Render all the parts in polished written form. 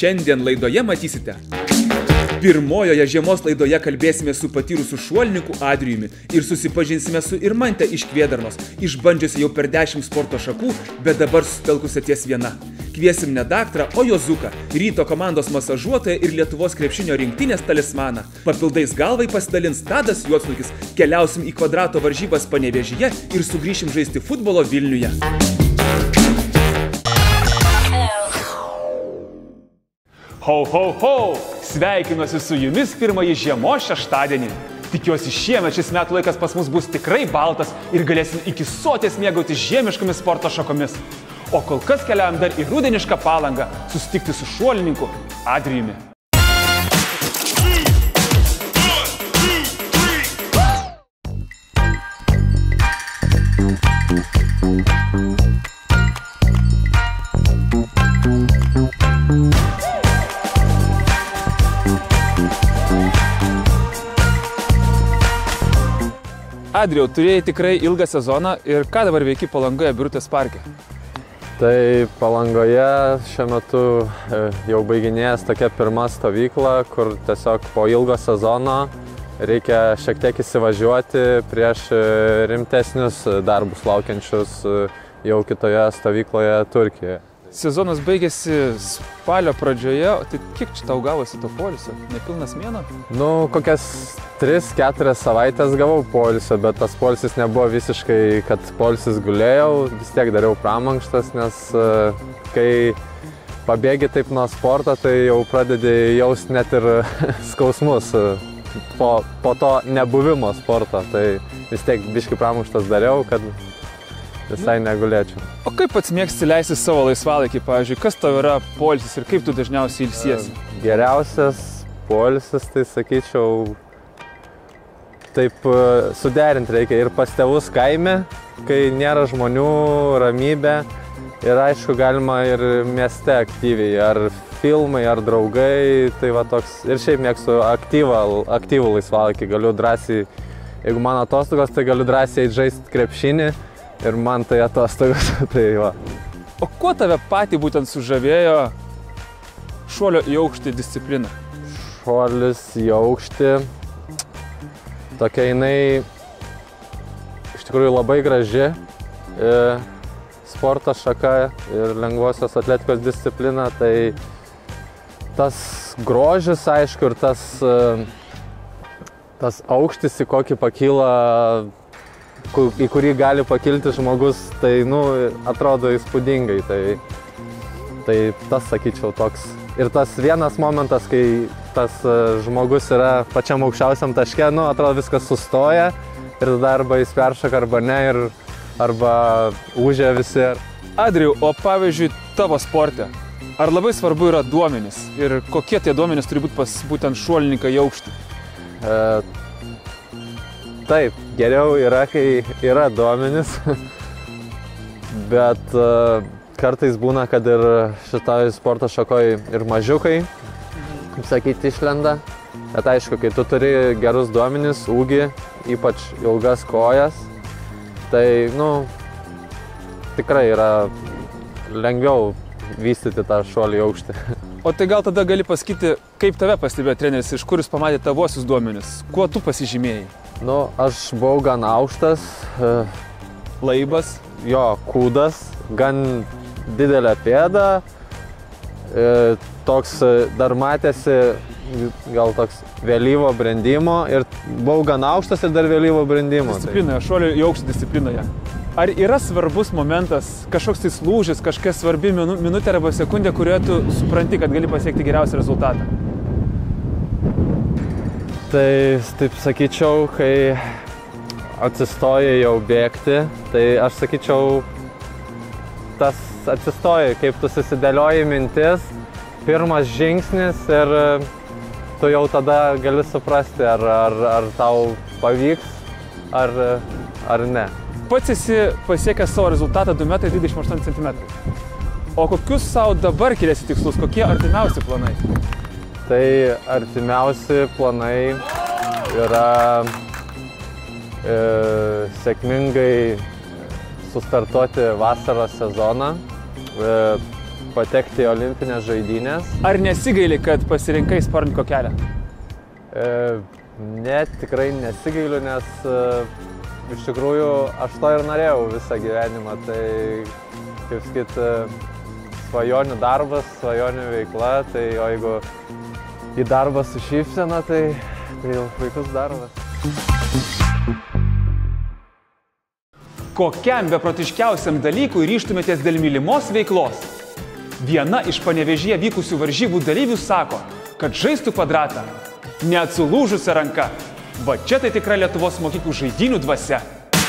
Šiandien laidoje matysite. Pirmojoje žiemos laidoje kalbėsime su patyrusiu šuolininku Adrijumi ir susipažinsime su Irmante iš Kvėdarnos, išbandžiusi jau per 10 sporto šakų, bet dabar susitelkusi ties viena. Kviesim ne daktarą, o Jozuką, ryto komandos masažuotoją ir Lietuvos krepšinio rinktinės talismaną. Papildais galvai pasidalins Tadas Juodsnukis, keliausim į kvadrato varžybas Panevėžyje ir sugrįšim žaisti futbolo Vilniuje. Ho, ho, ho! Sveikinuosi su jumis pirmąjį žiemos šeštadienį. Tikiuosi, šiemet šis metų laikas pas mus bus tikrai baltas ir galėsim iki soties mėgauti žiemiškomis sporto šakomis. O kol kas keliaujam dar į rudenišką Palangą susitikti su šuolininku Adrijumi. Adrijau, turėjai tikrai ilgą sezoną ir ką dabar veiki Palangoje Birutės parke? Tai Palangoje šiuo metu jau baiginėjęs tokia pirma stovykla, kur tiesiog po ilgo sezono reikia šiek tiek įsivažiuoti prieš rimtesnius darbus laukiančius jau kitoje stovykloje Turkijoje. Sezonas baigėsi spalio pradžioje, tai kiek čia tau gavosi to poilsio? Nepilnas mėnuo? Nu, kokias 3-4 savaitės gavau poilsio, bet tas poilsis nebuvo visiškai, kad poilsis gulėjau, vis tiek dariau pramankštas, nes kai pabėgi taip nuo sporto, tai jau pradedi jausti net ir skausmus po to nebuvimo sporto, tai vis tiek biškį pramankštas dariau, kad visai negulėčiau. O kaip pats mėgsti leisti savo laisvalaikį, pavyzdžiui, kas tau yra poilsis ir kaip tu dažniausiai ilsiesi? Geriausias poilsis, tai sakyčiau, taip suderinti reikia ir pas tėvus kaime, kai nėra žmonių, ramybė, ir aišku galima ir mieste aktyviai, ar filmai, ar draugai, tai va toks, ir šiaip mėgstu aktyvų laisvalaikį, galiu drąsiai, jeigu man atostogos, tai galiu drąsiai žaisti krepšinį, ir man tai atostogos, tai va. O kuo tave patį būtent sužavėjo šuolio į aukštį disciplina? Šuolis į aukštį, tokia jinai iš tikrųjų labai graži sporto šaka ir lengvosios atletikos disciplina, tai tas grožis, aišku, ir tas aukštis, į kokį pakyla, į kurį gali pakilti žmogus, tai, atrodo įspūdingai, tai tas, sakyčiau, toks. Ir tas vienas momentas, kai tas žmogus yra pačiam aukščiausiam taške, atrodo viskas sustoja ir tada arba jis peršoka, arba ne, arba užė visi. Adrijau, o pavyzdžiui, tavo sporte, ar labai svarbu yra duomenys? Ir kokie tie duomenys turi būti pas būtent šuolininką į aukštį? Taip, geriau yra, kai yra duomenys, bet kartais būna, kad ir šitoj sporto šakoj ir mažiukai, kaip sakyti, išlenda. Bet aišku, kai tu turi gerus duomenys, ūgį, ypač ilgas kojas, tai, tikrai yra lengviau vystyti tą šuolį į aukštį. O tai gal tada gali pasakyti, kaip tave pastebėjo treneris, iš kur jis pamatė tavosius duomenis? Kuo tu pasižymėjai? Aš buvau gan aukštas. Laibas? Jo, kūdas, gan didelė pėda. Toks dar matėsi, gal toks vėlyvo brendimo ir buvau gan aukštas ir dar vėlyvo brendimo. Disciplinoje, šuolio į aukštį disciplinoje. Ar yra svarbus momentas, kažkoks tais lūžis, kažkokia svarbi minutė arba sekundė, kurioje tu supranti, kad gali pasiekti geriausią rezultatą? Tai taip sakyčiau, kai atsistoji jau bėgti, tai aš sakyčiau, tas atsistoji, kaip tu susidėlioji mintis, pirmas žingsnis ir tu jau tada gali suprasti, ar tau pavyks, ar ne. Pats esi pasiekęs savo rezultatą 2,28 m. O kokius savo dabar keliasi tikslus, kokie artimiausi planai? Tai artimiausi planai yra sėkmingai sustartuoti vasaros sezoną. patekti į olimpinės žaidynės. Ar nesigaili, kad pasirinkai sportininko kelią? Ne, tikrai nesigailiu, nes iš tikrųjų aš to ir norėjau visą gyvenimą. Tai, kaip sakyt, svajonių darbas, svajonių veikla, tai o jeigu į darbą su šypsena, tai puikus darbas. Kokiam beprotiškiausiam dalykui ryžtumėtės dėl mylimos veiklos? Viena iš Panevėžyje vykusių varžybų dalyvių sako, kad žaistų kvadratą net sulūžusia ranka. Va čia tai tikra Lietuvos mokyklų žaidynių dvasia.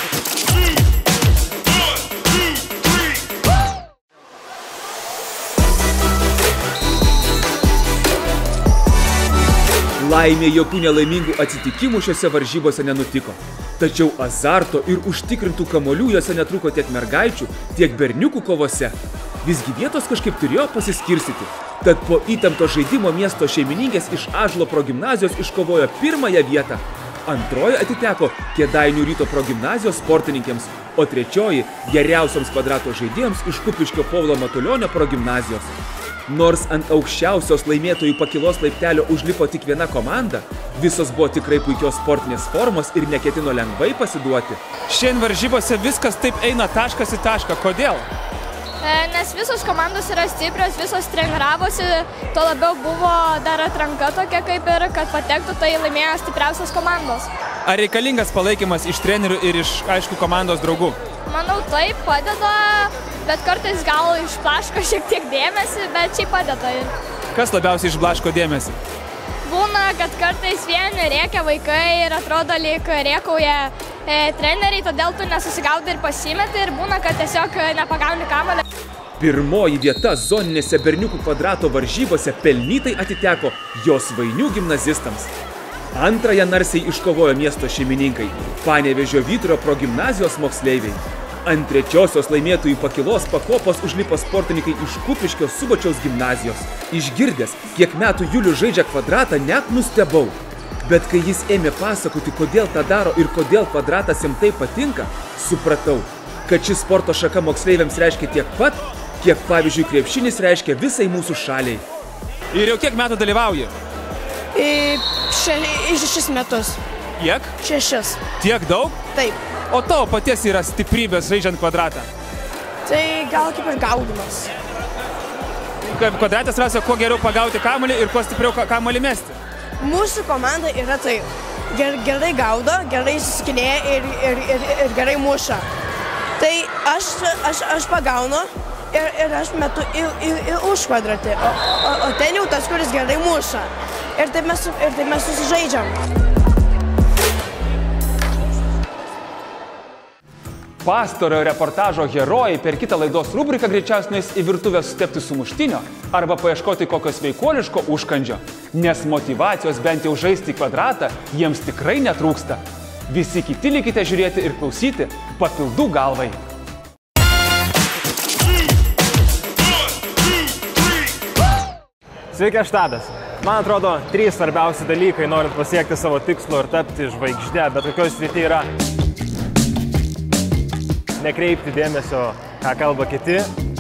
Laimė, jokių nelaimingų atsitikimų šiose varžybose nenutiko. Tačiau azarto ir užtikrintų kamuolių jose netruko tiek mergaičių, tiek berniukų kovose. Visgi vietos kažkaip turėjo pasiskirstyti. Tad po įtempto žaidimo miesto šeimininkės iš Ąžuolo progimnazijos iškovojo pirmąją vietą. Antroji atiteko Kėdainių Ryto progimnazijos sportininkėms, o trečioji geriausioms kvadrato žaidėjams iš Kupiškio Povilo Matulionio progimnazijos. Nors ant aukščiausios laimėtojų pakylos laiptelio užlipo tik viena komanda, visos buvo tikrai puikios sportinės formos ir neketino lengvai pasiduoti. Šiandien varžybose viskas taip eina taškas į tašką. Kodėl? Nes visos komandos yra stiprios, visos treniravosi, to labiau buvo dar atranka tokia kaip ir, kad patektų, tai laimėjo stipriausios komandos. Ar reikalingas palaikymas iš trenerių ir iš, aišku, komandos draugų? Manau, taip padeda, bet kartais gal išblaško šiek tiek dėmesį, bet šiaip padeda. Kas labiausiai išblaško dėmesį? Būna, kad kartais vieni rėkia vaikai ir atrodo, lyg rėkauja treneriai, todėl tu nesusigaudai ir pasimeti ir būna, kad tiesiog nepagauni kamuolį. Pirmoji vieta zoninėse berniukų kvadrato varžybose pelnytai atiteko Josvainių gimnazistams. Antrąją narsiai iškovojo miesto šeimininkai – Panevėžio Vyturio progimnazijos moksleiviai. Ant trečiosios laimėtojų pakylos pakopos užlipo sportininkai iš Kupiškio Subačiaus gimnazijos. Išgirdęs, kiek metų Julius žaidžia kvadratą, net nustebau. Bet kai jis ėmė pasakoti, kodėl tą daro ir kodėl kvadratas jam taip patinka, supratau, kad ši sporto šaka moksleiviams reiškia tiek pat, kiek, pavyzdžiui, krepšinis reiškia visai mūsų šaliai. Ir jau kiek metų dalyvauji? 6 metus. Kiek? 6. Tiek daug? Taip. O tavo paties yra stiprybės žaidžiant kvadratą? Tai gal kaip ir gaudimas. Kvadratas rasa, kuo geriau pagauti kamuolį ir kuo stipriau kamuolį mesti? Mūsų komanda yra taip. Gerai gaudo, gerai įsiskinėja ir gerai muša. Tai aš pagaunu ir aš metu į už kvadratį, o ten jau tas, kuris gerai muša. Ir taip mes susižaidžiam. Pastarojo reportažo herojai per kitą laidos rubriką greičiausiai nueis į virtuvę sutepti sumuštinio arba paieškoti kokio sveikuoliško užkandžio, nes motyvacijos bent jau žaisti kvadratą jiems tikrai netrūksta. Visi kiti likite žiūrėti ir klausyti Papildų galvai. Sveiki, aš Tadas. Man atrodo, 3 svarbiausi dalykai, norint pasiekti savo tikslo ir tapti žvaigžde, bet kokioj srity yra nekreipti dėmesio, ką kalba kiti,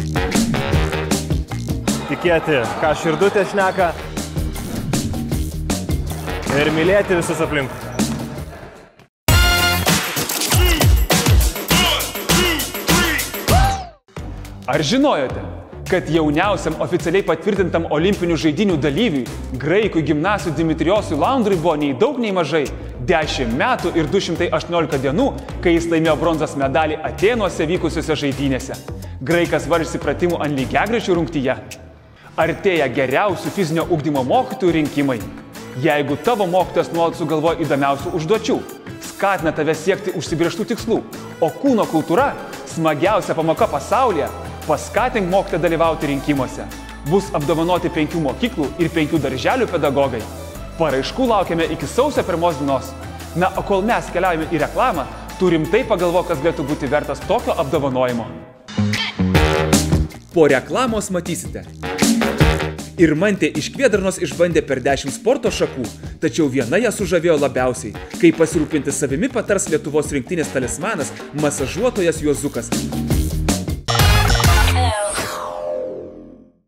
tikėti, ką širdutė šneka ir mylėti visus aplinkui. Ar žinojote, kad jauniausiam oficialiai patvirtintam olimpinių žaidynių dalyviui, graikui gimnastui Dimitriosui Laundrui buvo nei daug nei mažai 10 metų ir 218 dienų, kai jis laimėjo bronzos medalį Atėnuose vykusiuose žaidynėse. Graikas varžėsi pratimų ant lygiagrečių rungtyje. Artėja geriausių fizinio ugdymo mokytojų rinkimai. Jeigu tavo mokytojas nuolat sugalvoja įdomiausių užduočių, skatina tave siekti užsibrėžtų tikslų, o kūno kultūra smagiausia pamoka pasaulyje, paskatink mokytoją dalyvauti rinkimuose. Bus apdovanoti 5 mokyklų ir 5 darželių pedagogai. Paraiškų laukiame iki sausio 1 dienos. Na, o kol mes keliaujame į reklamą, turim tai pagalvoti, kas galėtų būti vertas tokio apdovanojimo. Po reklamos matysite. Irmantė iš Kvėdarnos išbandė per 10 sporto šakų, tačiau viena ją sužavėjo labiausiai. Kaip pasirūpinti savimi patars Lietuvos rinktinės talismanas, masažuotojas Juozukas.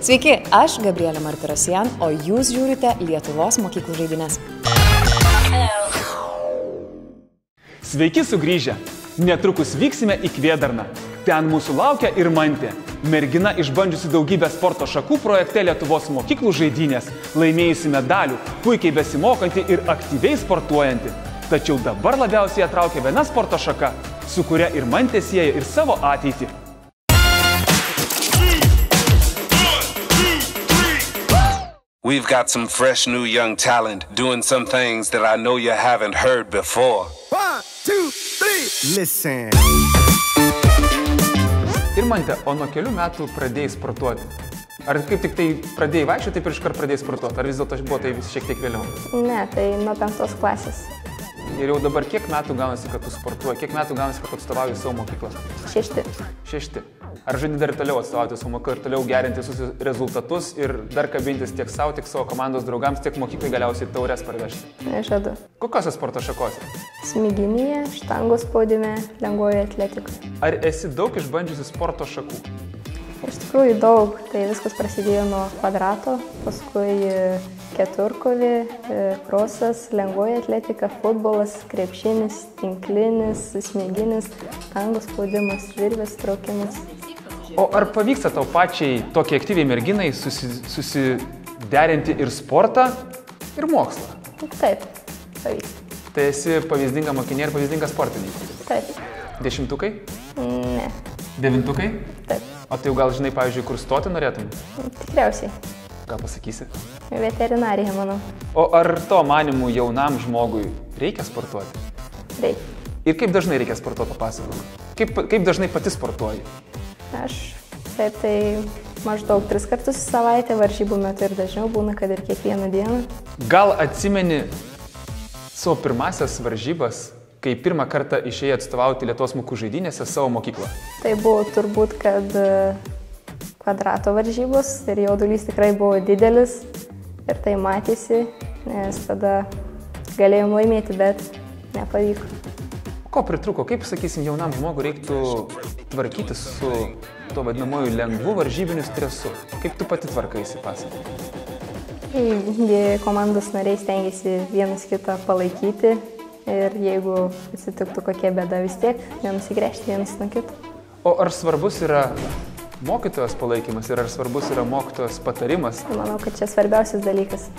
Sveiki, aš Gabrielė Martirosian, o jūs žiūrite Lietuvos mokyklų žaidynes. Sveiki sugrįžę! Netrukus vyksime į Kvėdarną. Ten mūsų laukia Irmantė. Mergina išbandžiusi daugybę sporto šakų projekte Lietuvos mokyklų žaidynės, laimėjusi medalių, puikiai besimokanti ir aktyviai sportuojanti. Tačiau dabar labiausiai atraukia viena sporto šaka, su kuria Irmantė sieja ir savo ateitį. We've got some fresh new young talent doing some things that I know you haven't heard before. 1, 2, 3, listen. Irmantė, o nuo kelių metų pradėjai sportuoti? Ar kaip tik tai pradėjai vaikščioti, taip ir iškart pradėjai sportuoti? Ar vis dėlto buvo tai vis šiek tiek vėliau? Ne, tai nuo 5 klasės. Ir jau dabar kiek metų gaunasi, kad tu sportuoji? Kiek metų gaunasi, kad atstovauji savo mokyklą? 6. Ar žadi dar toliau atstovauti savo mokyklą ir toliau gerinti visus rezultatus ir dar kabintis tiek savo, tiek savo komandos draugams, tiek mokyklai galiausiai taures parvežti? Nežadu. Kokiose sporto šakose? Smiginėje, štangos spaudime, lengvoje atletikoje. Ar esi daug išbandžiusi sporto šakų? Iš tikrųjų daug. Tai viskas prasidėjo nuo kvadrato, paskui keturkovė, krosas, lengvoji atletika, futbolas, krepšinis, tinklinis, smiginis, štangos spaudimas, virvės traukimas. O ar pavyksta tau pačiai tokiai aktyviai merginai susiderinti ir sportą, ir mokslą? Taip, pavyksta. Tai esi pavyzdinga mokinė ir pavyzdinga sportininkė? Taip. 10-tukai? Ne. 9-tukai? Taip. O tai jau gal žinai, pavyzdžiui, kur stoti norėtum? Tikriausiai. Gal pasakysi? Veterinarija, manau. O ar to manimų jaunam žmogui reikia sportuoti? Reikia. Ir kaip dažnai reikia sportuoti, papasakok? Kaip dažnai pati sportuoji? Aš taip tai maždaug 3 kartus į savaitę, varžybų metu ir dažniau būna, kad ir kiekvieną dieną. Gal atsimeni savo pirmasias varžybas, kai pirmą kartą išėjai atstovauti Lietuvos mokyklų žaidynėse savo mokyklą? Tai buvo turbūt, kad kvadrato varžybos ir jaudulys tikrai buvo didelis ir tai matėsi, nes tada galėjom laimėti, bet nepavyko. Ko pritrūko? Kaip, sakysim, jaunam žmogui reiktų tvarkytis su to vadinamoju lengvu varžybiniu stresu? Kaip tu pati tvarkaisi, pasakoji? Komandos nariai stengiasi vienas kitą palaikyti ir jeigu atsitiktų kokia bėda, vis tiek nenusigręžti vienas nuo kito. O ar svarbus yra mokytojos palaikymas ir ar svarbus yra mokytojos patarimas? Manau, kad čia svarbiausias dalykas.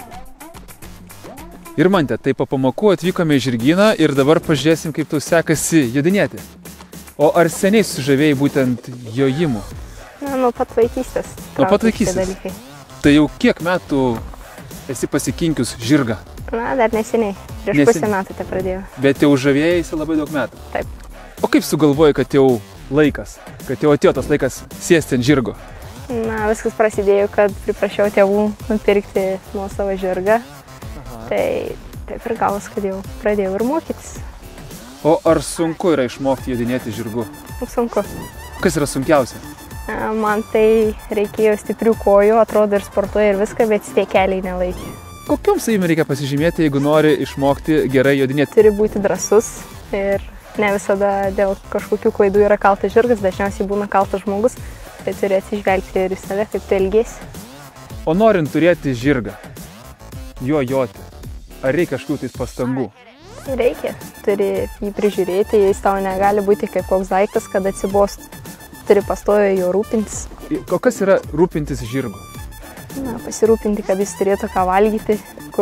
Irmantė, tai po pamokų atvykome į žirgyną ir dabar pažiūrėsim, kaip tau sekasi jodinėti. O ar seniai sužavėjai būtent jojimu? Na, nuo pat vaikystės. Nuo pat vaikystės? Tai jau kiek metų esi pasikinkius žirgą? Na, dar neseniai. Prieš pusę metų tai pradėjau. Bet jau žavėjai labai daug metų? Taip. O kaip sugalvojai, kad jau laikas, kad jau atėjo tas laikas sėsti ant žirgo? Na, viskas prasidėjo, kad priprašiau tėvų nupirkti nuo savo žirgą. Tai taip ir gavos, kad jau pradėjau ir mokytis. O ar sunku yra išmokti jodinėti žirgu? Sunku. Kas yra sunkiausia? Man tai reikėjo stiprių kojų, atrodo ir sportuoja ir viską, bet tie keliai nelaikė. Kokiom savybėm reikia pasižymėti, jeigu nori išmokti gerai jodinėti? Turi būti drąsus ir ne visada dėl kažkokių klaidų yra kaltas žirgas, dažniausiai būna kaltas žmogus, tai turi atsižvelgti ir į save, kaip tu elgiesi. O norint turėti žirgą, juo joti, ar reikia kažkokių tais pastangų? Reikia. Turi jį prižiūrėti, jis tau negali būti kaip koks daiktas, kad atsibost. Turi pastoviai jo rūpintis. O kas yra rūpintis žirgu? Na, pasirūpinti, kad jis turėtų ką valgyti,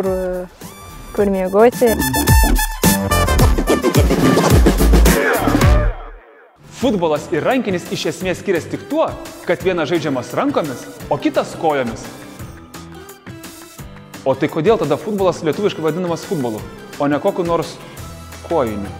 kur miegoti. Futbolas ir rankinis iš esmės skiriasi tik tuo, kad vienas žaidžiamas rankomis, o kitas kojomis. O tai kodėl tada futbolas lietuviškai vadinamas futbolu, o ne kokiu nors kojiniu?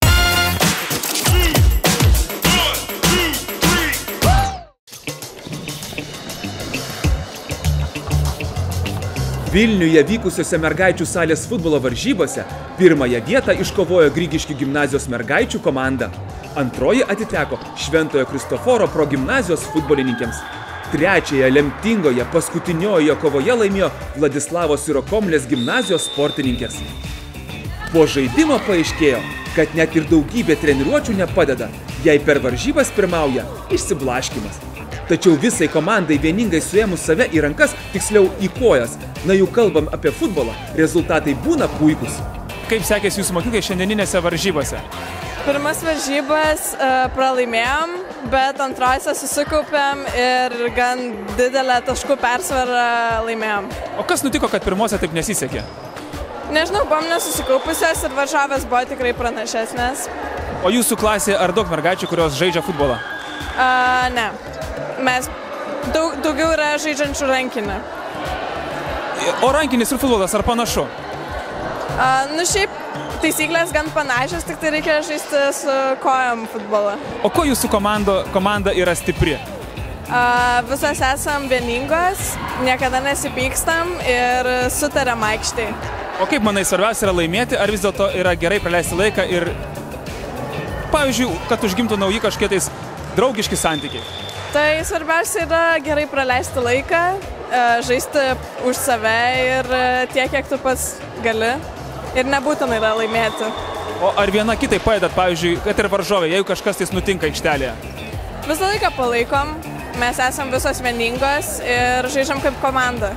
Vilniuje vykusiose mergaičių salės futbolo varžybose pirmąją vietą iškovojo Grigiškių gimnazijos mergaičių komanda. Antroji atiteko Šventojo Kristoforo progimnazijos futbolininkėms. Trečiąją lemtingoje paskutiniojoje kovoje laimėjo Vladislavos Sirokomlės gimnazijos sportininkės. Po žaidimo paaiškėjo, kad net ir daugybė treniruočių nepadeda, jei per varžybas pirmauja išsiblaškymas. Tačiau visai komandai vieningai suėmus save į rankas, tiksliau į kojas, na jau kalbam apie futbolą, rezultatai būna puikus. Kaip sekėsi jūsų mokyklai šiandieninėse varžybose? Pirmas varžybas pralaimėjom, bet antrose susikaupėm ir gan didelę taškų persvarą laimėjom. O kas nutiko, kad pirmose taip nesisekė? Nežinau, buvom nesusikaupusios ir varžovės buvo tikrai pranašesnės. O jūsų klasėje ar daug mergaičių, kurios žaidžia futbolą? Ne. Mes daugiau yra žaidžiančių rankinį. O rankinis ir futbolas ar panašu? Šiaip taisyklės gan panašios, tik tai reikia žaisti su kojom futbolą. O ko jūsų komanda yra stipri? Visos esam vieningos, niekada nesipykstam ir sutariam aikštėj. O kaip manai, svarbiausia yra laimėti, ar vis dėlto yra gerai praleisti laiką ir, pavyzdžiui, kad užgimtų nauji kažkokie tais draugiški santykiai? Tai svarbiausia yra gerai praleisti laiką, žaisti už save ir tiek, kiek tu pats gali. Ir nebūtinai yra laimėti. O ar viena kitai padedat, pavyzdžiui, kad ir varžovė, jeigu kažkas tais nutinka aikštelėje? Visą laiką palaikom, mes esam visos vieningos ir žaidžiam kaip komanda.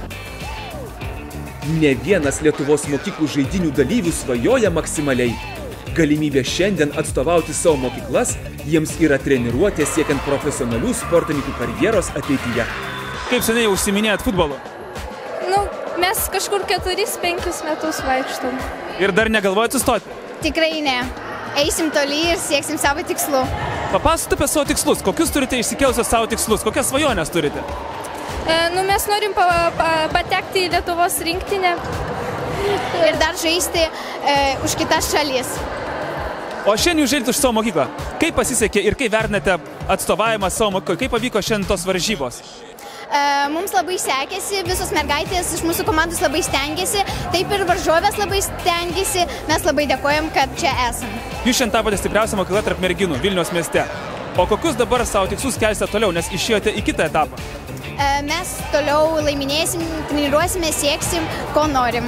Ne vienas Lietuvos mokyklų žaidynių dalyvių svajoja maksimaliai. Galimybė šiandien atstovauti savo mokyklas jiems yra treniruotė siekiant profesionalių sportininkų karjeros ateityje. Kaip seniai užsiiminėjat futbolu? Mes kažkur 4-5 metus vaikštom. Ir dar negalvojat sustoti? Tikrai ne. Eisim toli ir sieksim savo tikslų. Papasakokite apie savo tikslus. Kokius turite išsikėlusios savo tikslus? Kokias svajonės turite? Mes norim patekti į Lietuvos rinktinę. Ir dar žaisti už kitas šalis. O šiandien jūs žaidėte už savo mokyklą. Kaip pasisekė ir kaip vertinate atstovavimą savo mokyklą? Kaip pavyko šiandien tos varžybos? Mums labai sekėsi, visos mergaitės iš mūsų komandos labai stengiasi, taip ir varžovės labai stengiasi, mes labai dėkojam, kad čia esam. Jūs šiandien tapote stipriausia mokykla tarp merginų Vilniaus mieste. O kokius dabar savo tikslus kelsite toliau, nes išėjote į kitą etapą? Mes toliau laiminėsim, treniruosime, sieksim, ko norim.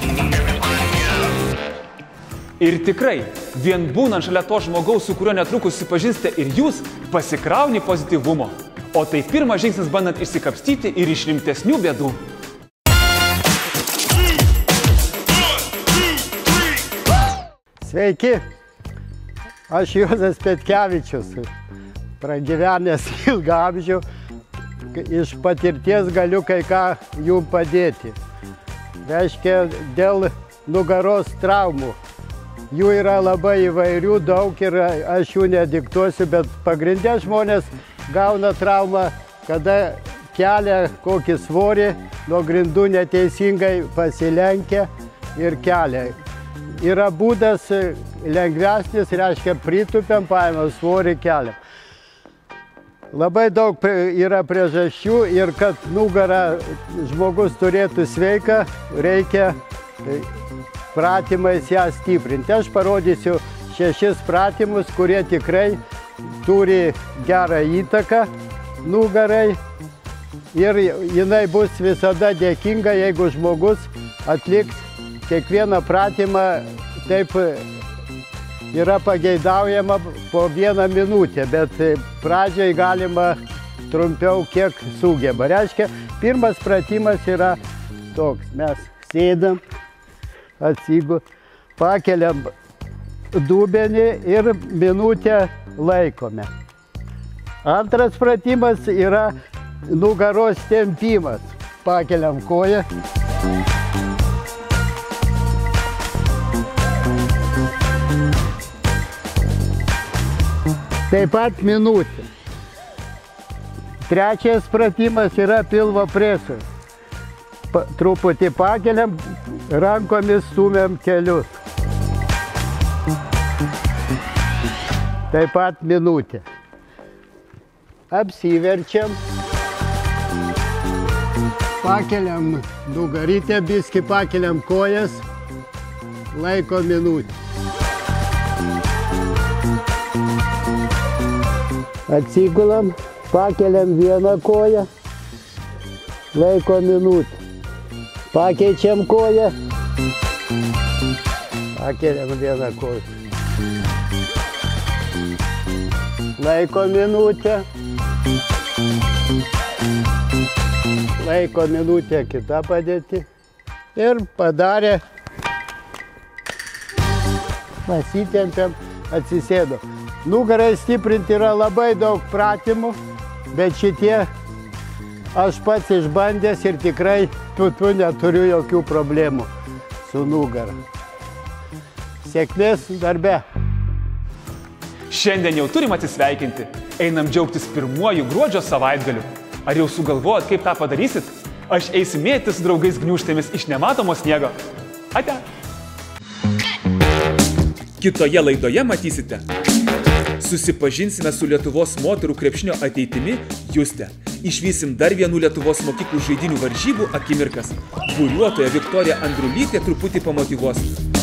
Ir tikrai, vien būnant šalia to žmogaus, su kuriuo netrukus susipažinsite ir jūs, pasikrauni pozityvumo. O tai pirmas žingsnis bandant išsikapstyti ir iš rimtesnių bėdų. Sveiki, aš Juozas Petkevičius, pragyvenęs ilgą amžių, iš patirties galiu kai ką jums padėti. Reiškia, dėl nugaros traumų. Jų yra labai įvairių, daug ir aš jų nediktuosiu, bet pagrindė žmonės gauna traumą, kada kelia kokį svorį, nuo grindų neteisingai pasilenkia ir kelia. Yra būdas lengvesnis, reiškia pritupiam, paėmam svorį, keliam. Labai daug yra priežasčių ir kad nugarą žmogus turėtų sveiką, reikia pratimais ją stiprinti. Aš parodysiu 6 pratimus, kurie tikrai turi gerą įtaką nugarai ir jinai bus visada dėkinga, jeigu žmogus atliks kiekvieną pratimą, taip yra pageidaujama po 1 minutę, bet pradžiai galima trumpiau kiek sugeba. Reiškia, pirmas pratimas yra toks, mes sėdam, pakeliam dubenį ir minutę laikome. Antras pratimas yra nugaros tempimas. Pakeliam koją. Taip pat minutė. Trečias pratimas yra pilvo presas. Truputį pakeliam, rankomis stumiam kelius. Taip pat minutė. Apsiverčiam. Pakeliam nugarytę, biskį pakeliam kojas. Laiko minutę. Atsigulam, pakeliam vieną koją. Laiko minutę. Pakeičiam koją. Pakeliam vieną koją. Laiko minutę. Laiko minutę kitą padėti ir padarė. Pasitempiam, atsisėdo. Nugarai stiprinti yra labai daug pratimų, bet šitie aš pats išbandęs ir tikrai neturiu jokių problemų su nugara. Sėkmės darbe. Šiandien jau turim atsisveikinti. Einam džiaugtis pirmuoju gruodžio savaitgaliu. Ar jau sugalvojot, kaip tą padarysit? Aš eisiu mėtis su draugais gniūžtėmis iš nematomo sniego. Ate! Kitoje laidoje matysite. Susipažinsime su Lietuvos moterų krepšinio ateitimi Juste. Išvysim dar vienų Lietuvos mokyklų žaidynių varžybų akimirkas. Buriuotoja Viktorija Andrulytė truputį pamotyvuos.